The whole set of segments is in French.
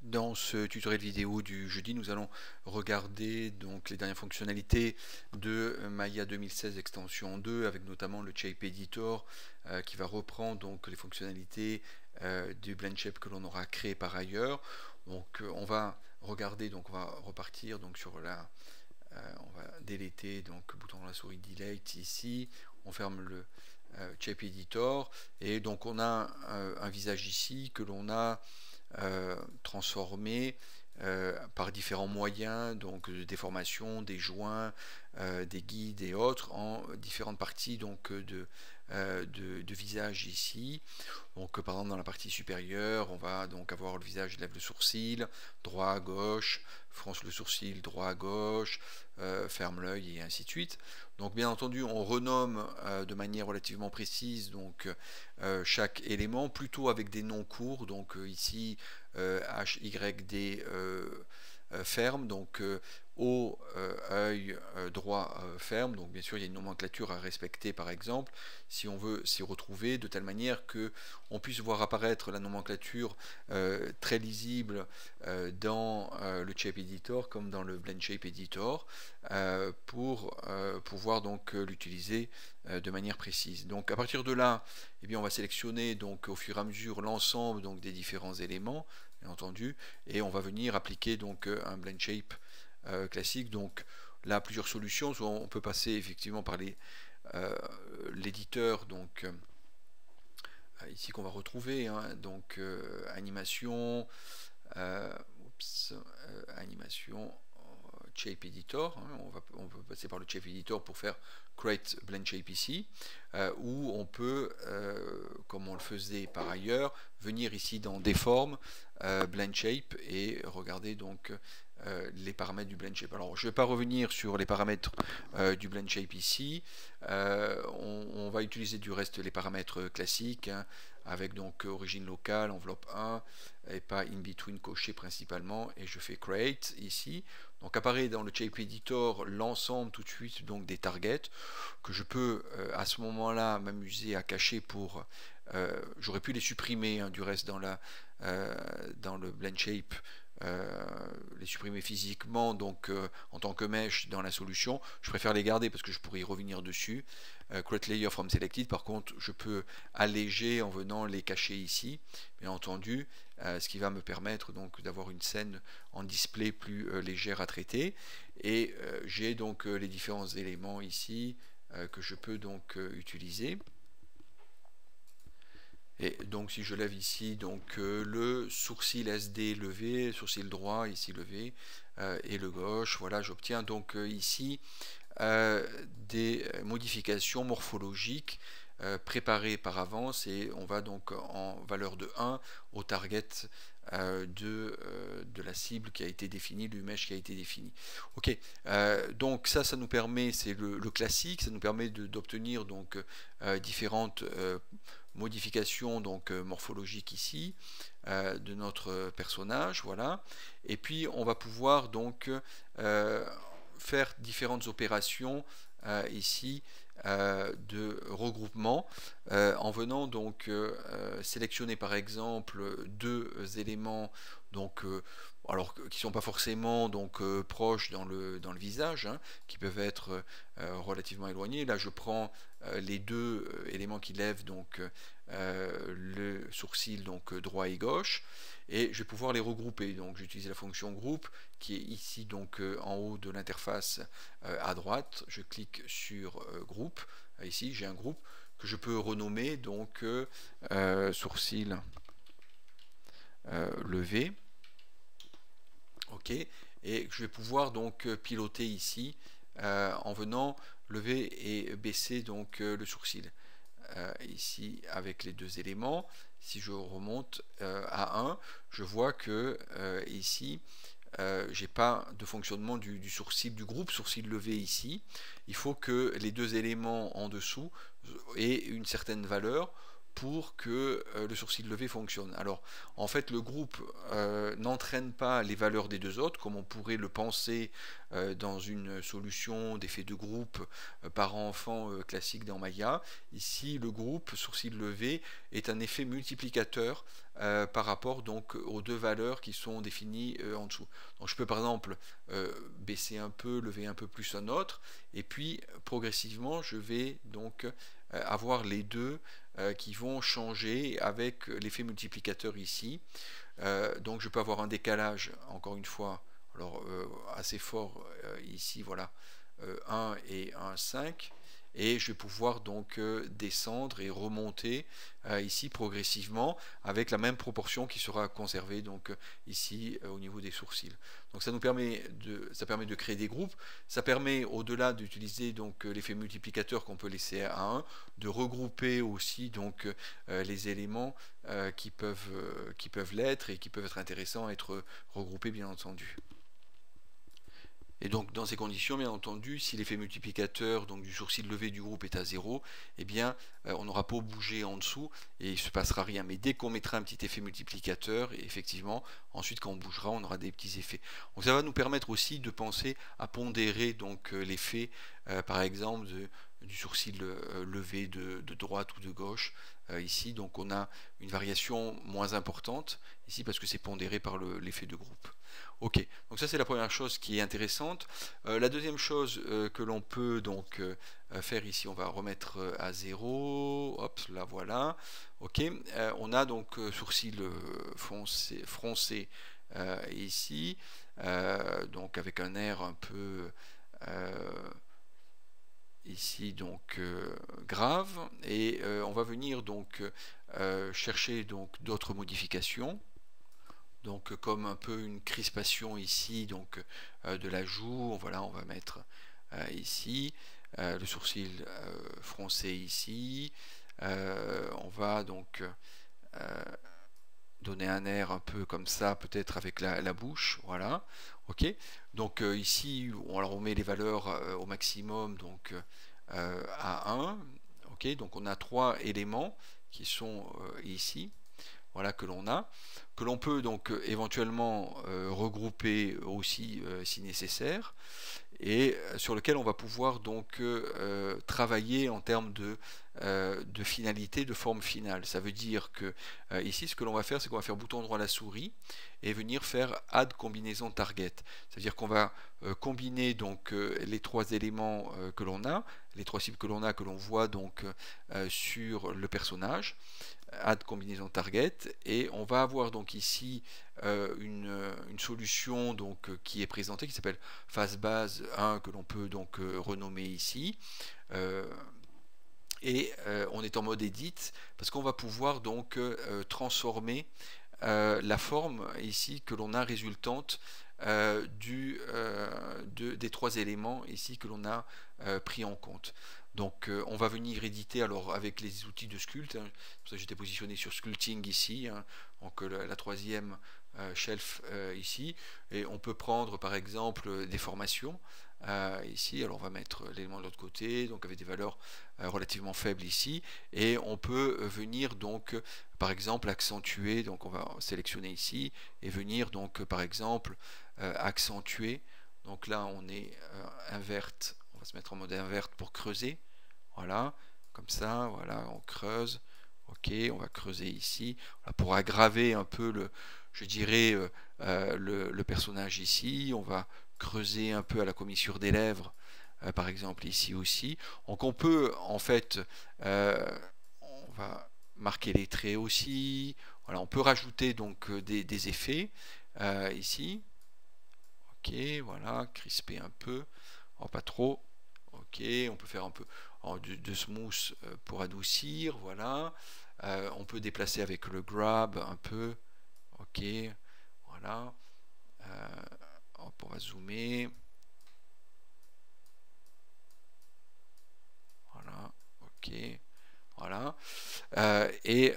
Dans ce tutoriel vidéo du jeudi, nous allons regarder donc les dernières fonctionnalités de Maya 2016 extension 2 avec notamment le Shape Editor qui va reprendre donc les fonctionnalités du Blend Shape que l'on aura créé par ailleurs. Donc on va regarder, donc on va repartir donc sur la on va déléter donc le bouton de la souris Delete ici, on ferme le Shape Editor et donc on a un visage ici que l'on a transformé par différents moyens, donc de déformation, des joints, des guides et autres, en différentes parties donc de visage ici. Donc par exemple dans la partie supérieure, on va donc avoir le visage lève le sourcil, droit à gauche, fronce le sourcil, droit à gauche, ferme l'œil et ainsi de suite. Donc bien entendu on renomme de manière relativement précise donc chaque élément, plutôt avec des noms courts, donc ici HYD ferme, donc O œil droit ferme, donc bien sûr il y a une nomenclature à respecter par exemple si on veut s'y retrouver, de telle manière que on puisse voir apparaître la nomenclature très lisible dans le Shape Editor comme dans le Blend Shape Editor pour pouvoir donc l'utiliser de manière précise. Donc à partir de là, eh bien, on va sélectionner donc au fur et à mesure l'ensemble donc des différents éléments, bien entendu, et on va venir appliquer donc un Blend Shape classique. Donc là, plusieurs solutions. Soit on peut passer effectivement par l'éditeur, donc ici qu'on va retrouver, hein, donc animation, animation. Shape Editor, hein, on peut passer par le Shape Editor pour faire Create Blend Shape ici, ou on peut, comme on le faisait par ailleurs, venir ici dans Deform, Blend Shape et regarder donc les paramètres du Blend Shape. Alors je ne vais pas revenir sur les paramètres du Blend Shape ici, on va utiliser du reste les paramètres classiques, hein, avec donc origine locale, enveloppe 1, et pas in between coché principalement, et je fais Create ici. Donc apparaît dans le Shape Editor l'ensemble tout de suite donc des targets que je peux à ce moment-là m'amuser à cacher pour j'aurais pu les supprimer, hein, du reste dans le Blend Shape, les supprimer physiquement donc en tant que mesh dans la solution. Je préfère les garder parce que je pourrais y revenir dessus. Create Layer from Selected, par contre je peux alléger en venant les cacher ici, bien entendu, ce qui va me permettre donc d'avoir une scène en display plus légère à traiter. Et j'ai donc les différents éléments ici que je peux donc utiliser. Et donc si je lève ici donc le sourcil SD levé, sourcil droit ici levé, et le gauche, voilà, j'obtiens donc ici des modifications morphologiques préparées par avance, et on va donc en valeur de 1 au target de la cible qui a été définie, du mesh qui a été défini. Ok, donc ça nous permet, c'est le classique, ça nous permet d'obtenir donc différentes modifications donc morphologiques ici de notre personnage, voilà. Et puis on va pouvoir donc faire différentes opérations ici de regroupement en venant donc sélectionner par exemple deux éléments donc alors qui sont pas forcément donc proches dans le visage, hein, qui peuvent être relativement éloignés. Là je prends les deux éléments qui lèvent donc le sourcil donc droit et gauche, et je vais pouvoir les regrouper. Donc j'utilise la fonction groupe qui est ici donc en haut de l'interface à droite. Je clique sur groupe, ici j'ai un groupe que je peux renommer donc sourcil levé, ok, et je vais pouvoir donc piloter ici en venant lever et baisser donc le sourcil ici avec les deux éléments. Si je remonte à 1, je vois que ici j'ai pas de fonctionnement du sourcil du groupe sourcil levé ici. Il faut que les deux éléments en dessous aient une certaine valeur pour que le sourcil levé fonctionne. Alors en fait le groupe n'entraîne pas les valeurs des deux autres comme on pourrait le penser dans une solution d'effet de groupe par enfant classique dans Maya. Ici le groupe sourcil levé est un effet multiplicateur par rapport donc aux deux valeurs qui sont définies en dessous. Donc je peux par exemple baisser un peu, lever un peu plus un autre, et puis progressivement je vais donc avoir les deux qui vont changer avec l'effet multiplicateur ici. Donc je peux avoir un décalage, encore une fois, alors assez fort ici, voilà, 1 et 1, 5. Et je vais pouvoir donc descendre et remonter ici progressivement avec la même proportion qui sera conservée donc ici au niveau des sourcils. Donc ça nous permet de créer des groupes. Ça permet, au-delà d'utiliser donc l'effet multiplicateur qu'on peut laisser à 1, de regrouper aussi donc les éléments qui peuvent l'être et qui peuvent être intéressants à être regroupés bien entendu. Et donc dans ces conditions, bien entendu, si l'effet multiplicateur donc du sourcil levé du groupe est à 0, eh bien on n'aura pas bougé en dessous et il ne se passera rien. Mais dès qu'on mettra un petit effet multiplicateur, effectivement, ensuite quand on bougera, on aura des petits effets. Donc ça va nous permettre aussi de penser à pondérer donc l'effet, par exemple, du sourcil levé de droite ou de gauche. Ici, donc on a une variation moins importante ici parce que c'est pondéré par l'effet de groupe. Ok, donc ça c'est la première chose qui est intéressante. La deuxième chose que l'on peut donc faire ici, on va remettre à 0, hop, là voilà. Ok, on a donc sourcil froncé ici, donc avec un air un peu ici donc grave, et on va venir donc chercher donc d'autres modifications. Donc comme un peu une crispation ici donc de la joue, voilà, on va mettre ici le sourcil froncé ici. On va donc donner un air un peu comme ça, peut-être avec la bouche, voilà. Ok. Donc ici, on met les valeurs au maximum, donc à 1. Ok. Donc on a 3 éléments qui sont ici. Voilà, que l'on peut donc éventuellement regrouper aussi si nécessaire, et sur lequel on va pouvoir donc travailler en termes de finalité, de forme finale. Ça veut dire que ici, ce que l'on va faire, c'est qu'on va faire bouton droit à la souris et venir faire add combinaison target. C'est-à-dire qu'on va combiner donc les trois éléments que l'on a, les trois cibles que l'on a, que l'on voit donc sur le personnage, add combinaison target, et on va avoir donc ici une solution donc qui est présentée, qui s'appelle phase base 1, que l'on peut donc renommer ici, et on est en mode edit parce qu'on va pouvoir donc transformer la forme ici que l'on a résultante des trois éléments ici que l'on a pris en compte. Donc on va venir éditer alors avec les outils de Sculpt, hein. Pour ça j'étais positionné sur Sculpting ici, hein, donc la troisième shelf ici, et on peut prendre par exemple des formations ici. Alors on va mettre l'élément de l'autre côté, donc avec des valeurs relativement faibles ici, et on peut venir donc par exemple accentuer, donc on va sélectionner ici et venir donc par exemple accentuer. Donc là on est inverte, on va se mettre en mode inverte pour creuser, voilà, comme ça, voilà, on creuse. Ok, on va creuser ici, voilà, pour aggraver un peu je dirais le personnage ici. On va creuser un peu à la commissure des lèvres, par exemple ici aussi. Donc on peut en fait, on va marquer les traits aussi. Voilà, on peut rajouter donc des effets ici. Ok, voilà, crisper un peu, oh, pas trop. Ok, on peut faire un peu de smooth pour adoucir, voilà. On peut déplacer avec le grab un peu. Ok, voilà. Hop, on va zoomer. Voilà, ok, voilà. Et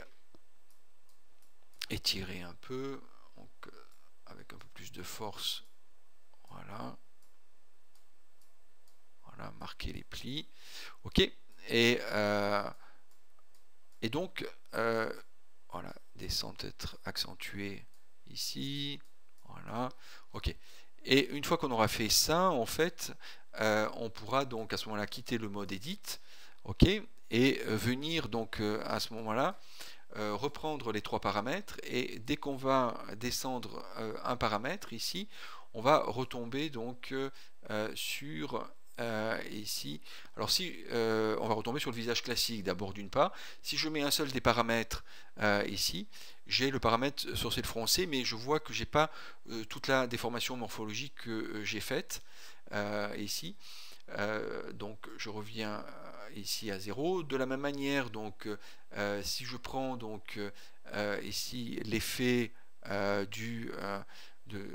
étirer un peu, donc, avec un peu plus de force. Voilà. Voilà, marquer les plis. Ok, et Et donc, voilà, descente peut-être accentuée ici, voilà, ok. Et une fois qu'on aura fait ça, en fait, on pourra donc à ce moment-là quitter le mode edit, ok, et venir donc à ce moment-là reprendre les 3 paramètres, et dès qu'on va descendre un paramètre ici, on va retomber donc sur ici. Alors si on va retomber sur le visage classique d'abord d'une part. Si je mets un seul des paramètres ici, j'ai le paramètre sourcil froncé, mais je vois que j'ai pas toute la déformation morphologique que j'ai faite ici. Donc je reviens ici à 0. De la même manière, donc si je prends donc ici l'effet de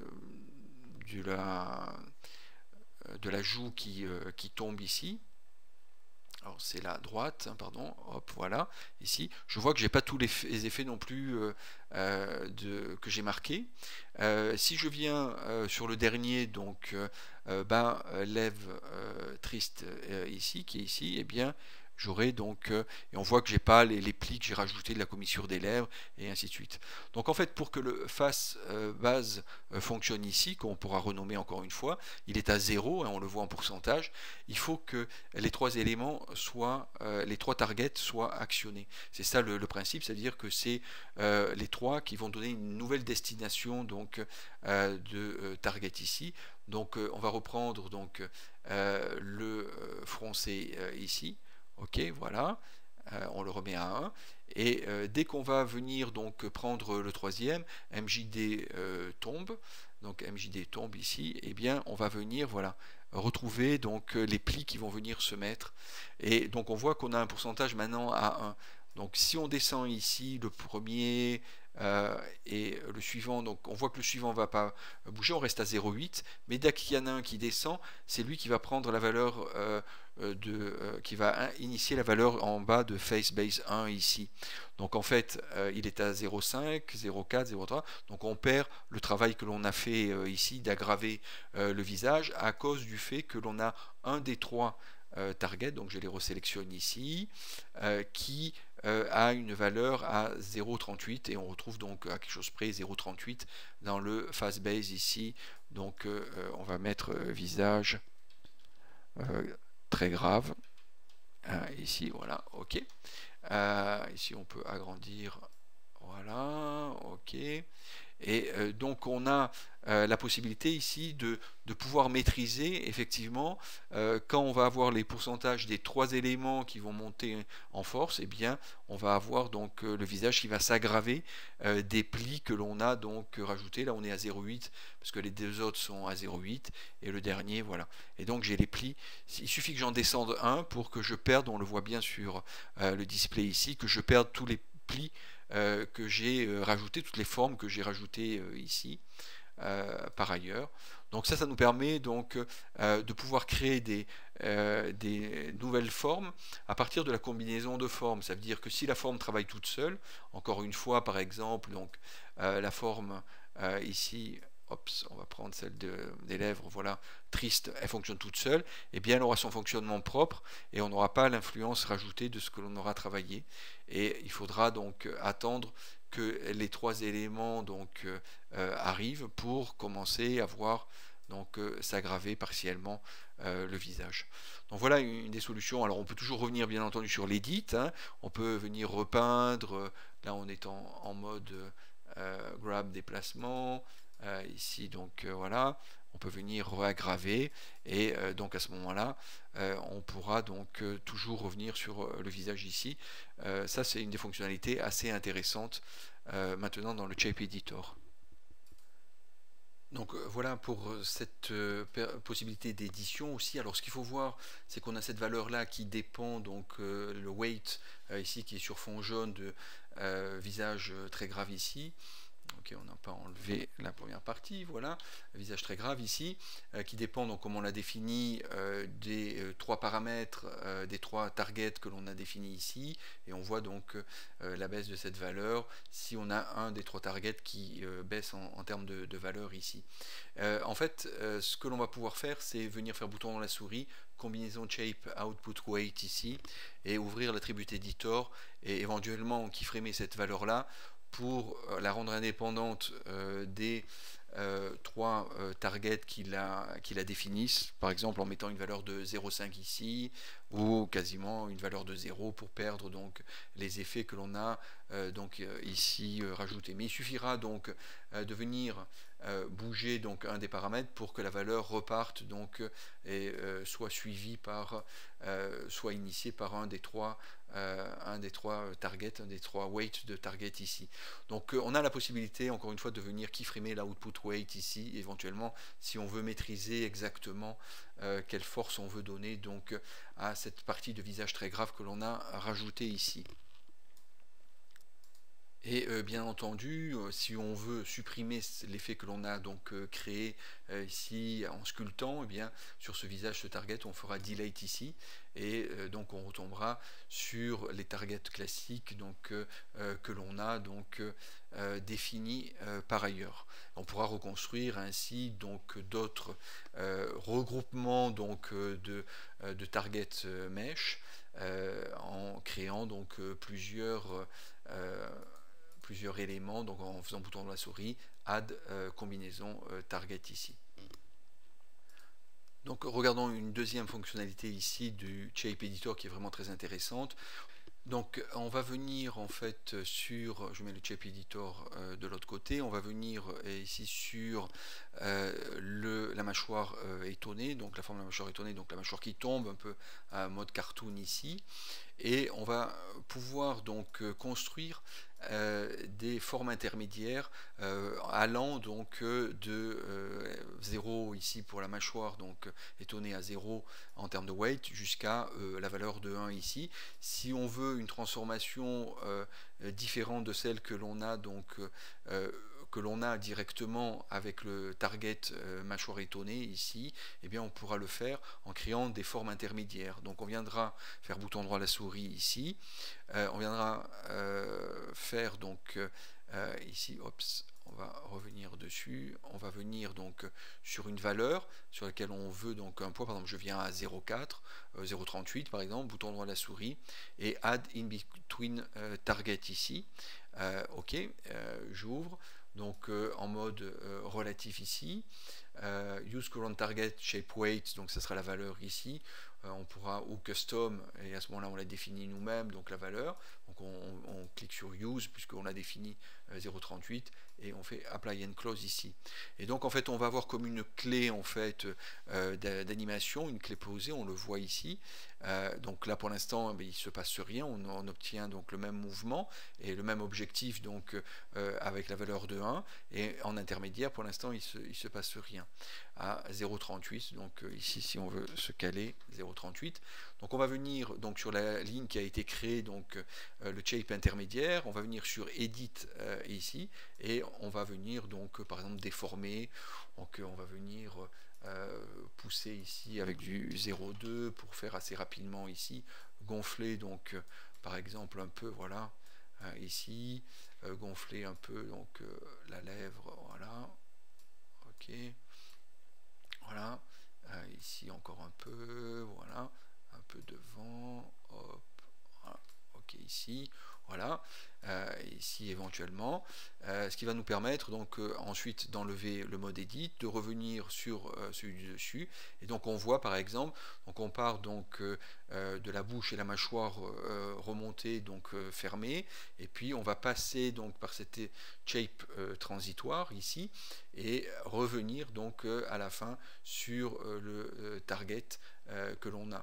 la joue qui tombe ici. Alors c'est la droite, hein, pardon, hop, voilà, ici, je vois que j'ai pas tous les effets non plus que j'ai marqués. Si je viens sur le dernier, donc lève triste ici, qui est ici, eh bien j'aurai donc, et on voit que j'ai pas les plis que j'ai rajoutés de la commissure des lèvres, et ainsi de suite. Donc en fait, pour que le face base fonctionne ici, qu'on pourra renommer encore une fois, il est à 0, hein, on le voit en pourcentage, il faut que les 3 éléments soient, les 3 targets soient actionnés. C'est ça le principe, c'est-à-dire que c'est les 3 qui vont donner une nouvelle destination donc de target ici. Donc on va reprendre donc le froncé ici. Ok, voilà, on le remet à 1. Et dès qu'on va venir donc prendre le troisième, MJD tombe. Donc MJD tombe ici. Et eh bien, on va venir, voilà, retrouver donc les plis qui vont venir se mettre. Et donc on voit qu'on a un pourcentage maintenant à 1. Donc si on descend ici, le premier et le suivant, donc on voit que le suivant ne va pas bouger, on reste à 0,8, mais dès qu'il y en a un qui descend, c'est lui qui va prendre la valeur qui va initier la valeur en bas de FaceBase 1 ici. Donc en fait, il est à 0,5, 0,4, 0,3, donc on perd le travail que l'on a fait ici d'aggraver le visage à cause du fait que l'on a un des 3 target, donc je les resélectionne ici, qui a une valeur à 0,38, et on retrouve donc à quelque chose près 0,38 dans le FaceBase ici. Donc on va mettre visage très grave ici, voilà, ok. Ici on peut agrandir, voilà, ok. Et donc on a la possibilité ici de pouvoir maîtriser effectivement quand on va avoir les pourcentages des 3 éléments qui vont monter en force, et eh bien on va avoir donc le visage qui va s'aggraver des plis que l'on a donc rajoutés. Là on est à 0,8 parce que les 2 autres sont à 0,8 et le dernier, voilà. Et donc j'ai les plis. Il suffit que j'en descende un pour que je perde, on le voit bien sur le display ici, que je perde tous les plis que j'ai rajouté, toutes les formes que j'ai rajoutées ici par ailleurs. Donc ça nous permet donc de pouvoir créer des nouvelles formes à partir de la combinaison de formes. Ça veut dire que si la forme travaille toute seule, encore une fois par exemple, donc la forme ici, on va prendre celle des lèvres, voilà, triste, elle fonctionne toute seule, et bien elle aura son fonctionnement propre et on n'aura pas l'influence rajoutée de ce que l'on aura travaillé. Et il faudra donc attendre que les 3 éléments donc arrivent pour commencer à voir donc s'aggraver partiellement le visage. Donc voilà une des solutions. Alors on peut toujours revenir bien entendu sur l'édit, hein. On peut venir repeindre, là on est en mode grab déplacement, ici donc voilà, on peut venir réaggraver, et donc à ce moment là on pourra donc toujours revenir sur le visage ici. Ça c'est une des fonctionnalités assez intéressantes maintenant dans le Shape Editor. Donc voilà pour cette possibilité d'édition aussi. Alors ce qu'il faut voir, c'est qu'on a cette valeur là qui dépend, donc le weight ici qui est sur fond jaune de visage très grave ici. Ok, on n'a pas enlevé la première partie, voilà, visage très grave ici, qui dépend, donc, comme on l'a défini, des trois paramètres, des trois targets que l'on a définis ici, et on voit donc la baisse de cette valeur si on a un des trois targets qui baisse en termes de valeur ici. En fait, ce que l'on va pouvoir faire, c'est venir faire bouton dans la souris, combinaison shape output weight ici, et ouvrir l'attribut editor, et éventuellement keyframer cette valeur-là, pour la rendre indépendante des trois targets qu'il a définissent, par exemple en mettant une valeur de 0,5 ici, ou quasiment une valeur de 0 pour perdre donc les effets que l'on a ici rajoutés. Mais il suffira donc de venir bouger donc un des paramètres pour que la valeur reparte donc et soit suivie par soit initiée par un des trois targets, un des trois weights de target ici. Donc on a la possibilité encore une fois de venir keyframer l'output weight ici, éventuellement si on veut maîtriser exactement quelle force on veut donner donc à cette partie de visage très grave que l'on a rajouté ici. Et bien entendu, si on veut supprimer l'effet que l'on a donc créé ici en sculptant, eh bien, sur ce visage, ce target, on fera delete ici, et donc on retombera sur les targets classiques donc, que l'on a donc définis par ailleurs. On pourra reconstruire ainsi donc d'autres regroupements donc de target mesh en créant donc plusieurs éléments, donc en faisant bouton de la souris, add combinaison target ici. Donc regardons une deuxième fonctionnalité ici du Shape Editor qui est vraiment très intéressante. Donc on va venir en fait sur, je mets le Shape Editor de l'autre côté, on va venir ici sur la mâchoire étonnée, donc la forme de la mâchoire étonnée, donc la mâchoire qui tombe un peu à mode cartoon ici, et on va pouvoir donc construire des formes intermédiaires allant donc de 0 ici pour la mâchoire donc étonnée à 0 en termes de weight jusqu'à la valeur de 1 ici. Si on veut une transformation différente de celle que l'on a donc directement avec le target mâchoire étonnée ici, eh bien on pourra le faire en créant des formes intermédiaires. Donc on viendra faire bouton droit à la souris ici, on viendra faire donc ici, on va revenir dessus, on va venir donc sur une valeur sur laquelle on veut donc un poids, par exemple je viens à 0,4, 0,38 par exemple, bouton droit à la souris, et add in between target ici, ok, j'ouvre, donc en mode relatif ici, use current target shape weight, donc ça sera la valeur ici, on pourra, ou custom, et à ce moment là on l'a défini nous-mêmes, donc la valeur, donc on clique sur use puisqu'on l'a défini 0,38 et on fait apply and close ici, et donc en fait on va avoir comme une clé en fait d'animation, une clé posée, on le voit ici, donc là pour l'instant il ne se passe rien, on obtient donc le même mouvement et le même objectif donc avec la valeur de 1, et en intermédiaire pour l'instant il se passe rien à 0,38, donc ici si on veut se caler 0,38, donc on va venir donc sur la ligne qui a été créée, donc le shape intermédiaire, on va venir sur edit ici, et on va venir donc par exemple déformer, donc on va venir pousser ici avec du 0,2 pour faire assez rapidement ici, gonfler donc par exemple un peu, voilà, ici, gonfler un peu donc la lèvre, voilà, ok, voilà, ici encore un peu, voilà, un peu devant, hop, voilà, ok, ici, voilà, ici éventuellement, ce qui va nous permettre donc ensuite d'enlever le mode edit, de revenir sur celui du dessus, et donc on voit par exemple, donc on part donc de la bouche et la mâchoire remontée, donc fermée, et puis on va passer donc par cette shape transitoire ici, et revenir donc à la fin sur le target que l'on a.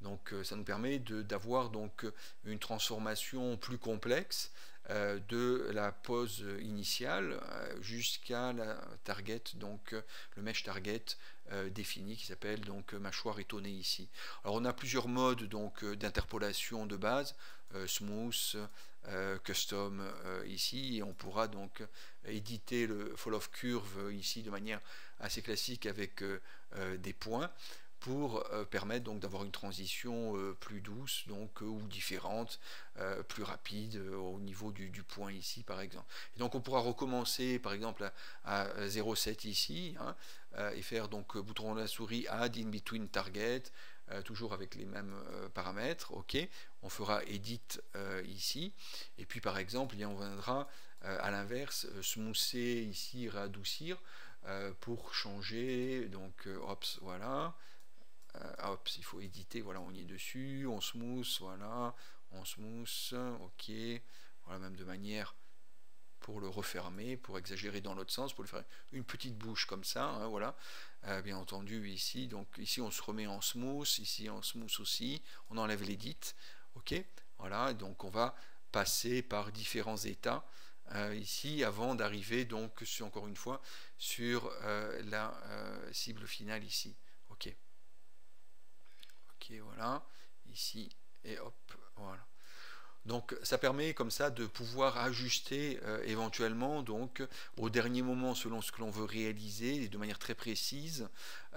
Donc ça nous permet d'avoir donc une transformation plus complexe de la pose initiale jusqu'à la target, donc le mesh target défini qui s'appelle donc mâchoire étonnée ici. Alors on a plusieurs modes donc d'interpolation de base, smooth, custom ici, et on pourra donc éditer le fall of curve ici de manière assez classique avec des points pour permettre donc d'avoir une transition plus douce donc ou différente, plus rapide au niveau du point ici par exemple. Et donc on pourra recommencer par exemple à 0,7 ici hein, et faire donc bouton de la souris add in between target, toujours avec les mêmes paramètres. Ok, on fera edit ici, et puis par exemple on viendra à l'inverse smoother ici, radoucir pour changer donc ops, voilà. Hop, il faut éditer, voilà, on y est dessus, on smooth, voilà, on smooth, ok, voilà, même de manière pour le refermer, pour exagérer dans l'autre sens, pour lui faire une petite bouche comme ça, hein, voilà, bien entendu ici, donc ici on se remet en smooth, ici en smooth aussi, on enlève l'édit, ok, voilà, donc on va passer par différents états ici avant d'arriver donc encore une fois sur la cible finale ici, ok. Ok, voilà, ici, et hop, voilà. Donc ça permet comme ça de pouvoir ajuster éventuellement donc au dernier moment selon ce que l'on veut réaliser et de manière très précise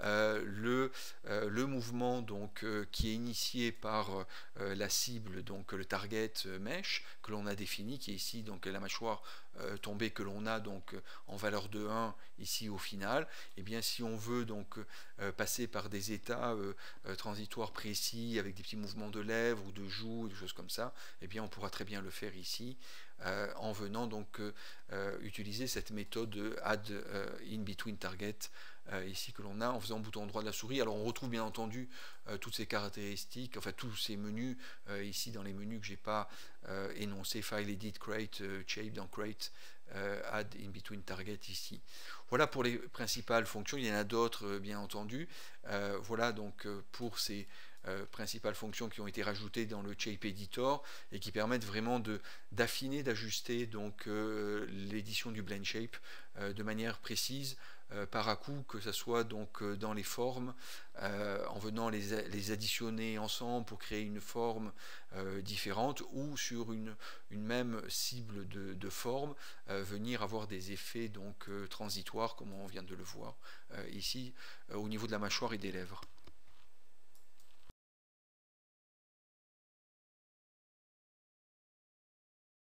le mouvement donc qui est initié par la cible, donc le target mesh que l'on a défini, qui est ici donc la mâchoire tombée que l'on a donc en valeur de 1 ici au final. Et bien si on veut donc passer par des états transitoires précis avec des petits mouvements de lèvres ou de joues, des choses comme ça, et bien on pourra très bien le faire ici en venant donc utiliser cette méthode add in between target ici que l'on a en faisant bouton droit de la souris. Alors on retrouve bien entendu toutes ces caractéristiques, enfin tous ces menus ici dans les menus que j'ai pas énoncé, file edit, create, shape dans create, add in between target ici. Voilà pour les principales fonctions, il y en a d'autres bien entendu. Voilà donc pour ces principales fonctions qui ont été rajoutées dans le Shape Editor et qui permettent vraiment d'affiner, d'ajuster donc l'édition du Blend Shape de manière précise par à coup, que ce soit donc dans les formes, en venant les additionner ensemble pour créer une forme différente, ou sur une même cible de forme, venir avoir des effets donc transitoires comme on vient de le voir ici au niveau de la mâchoire et des lèvres.